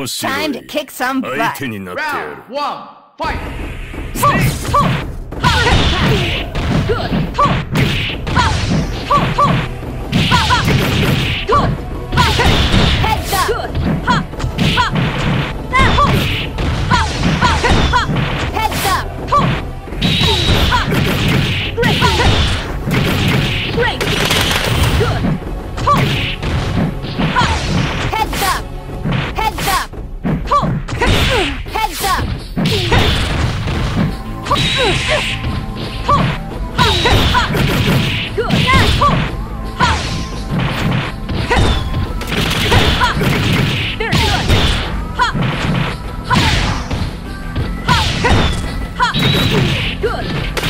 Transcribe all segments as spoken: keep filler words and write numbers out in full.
Time to kick some butt. Round one, fight! Good. Good. Heads up. Good. Heads up. Great. Great. Good. Heads up. Heads up. Heads up. Good. Very good. Good.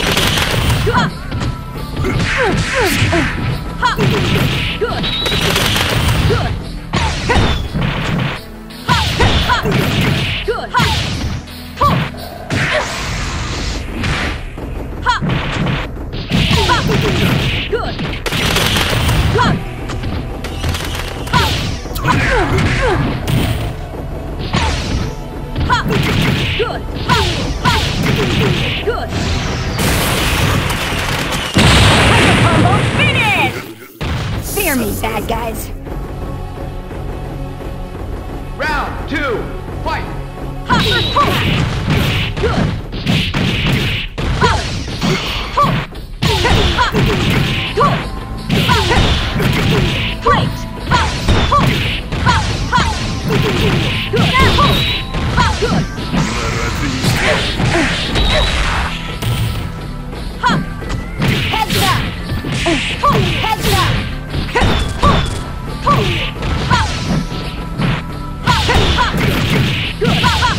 Good. Good. Good. Good. Good. Good. Good. Combo finish! Fear me, bad guys. Round two, fight! Good. Good. Good. Great. Good. Good. Heads up. Heads up. Good.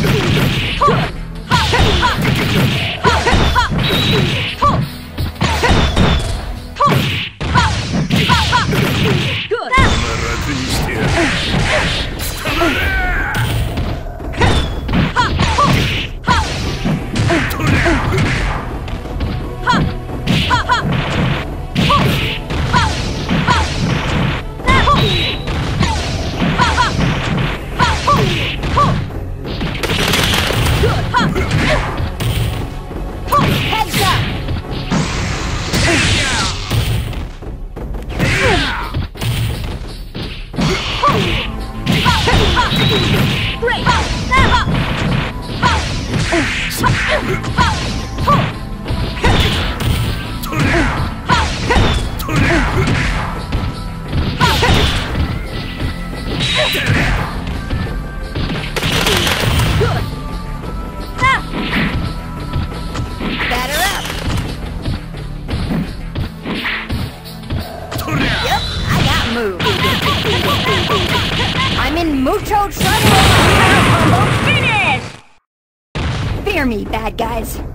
I'm in mucho trouble. Finish! Fear me, bad guys.